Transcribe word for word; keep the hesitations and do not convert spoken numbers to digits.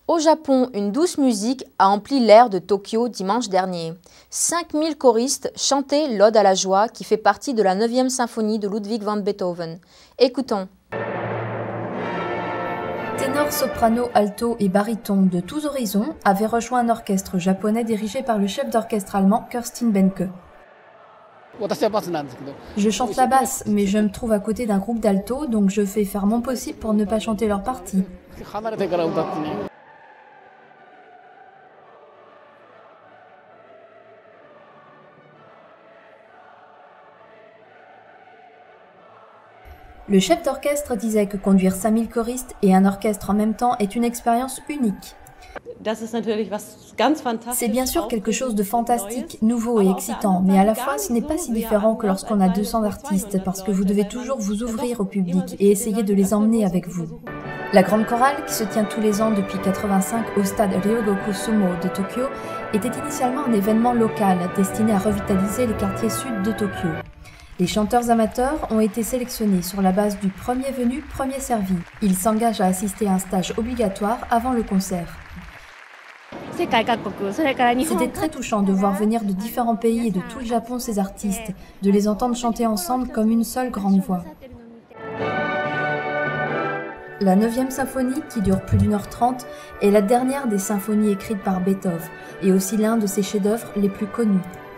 Au Japon, une douce musique a empli l'air de Tokyo dimanche dernier. cinq mille choristes chantaient l'Ode à la joie qui fait partie de la neuvième symphonie de Ludwig van Beethoven. Écoutons. Ténors, soprano, alto et baryton de tous horizons avaient rejoint un orchestre japonais dirigé par le chef d'orchestre allemand Kerstin Benke. Je chante la basse, mais je me trouve à côté d'un groupe d'alto, donc je fais faire mon possible pour ne pas chanter leur partie. Le chef d'orchestre disait que conduire cinq mille choristes et un orchestre en même temps est une expérience unique. C'est bien sûr quelque chose de fantastique, nouveau et excitant, mais à la fois ce n'est pas si différent que lorsqu'on a deux cents artistes parce que vous devez toujours vous ouvrir au public et essayer de les emmener avec vous. La grande chorale, qui se tient tous les ans depuis quatre-vingt-cinq au stade Ryogoku Sumo de Tokyo, était initialement un événement local destiné à revitaliser les quartiers sud de Tokyo. Les chanteurs amateurs ont été sélectionnés sur la base du premier venu, premier servi. Ils s'engagent à assister à un stage obligatoire avant le concert. C'était très touchant de voir venir de différents pays et de tout le Japon ces artistes, de les entendre chanter ensemble comme une seule grande voix. La neuvième symphonie, qui dure plus d'une heure trente, est la dernière des symphonies écrites par Beethoven et aussi l'un de ses chefs-d'œuvre les plus connus.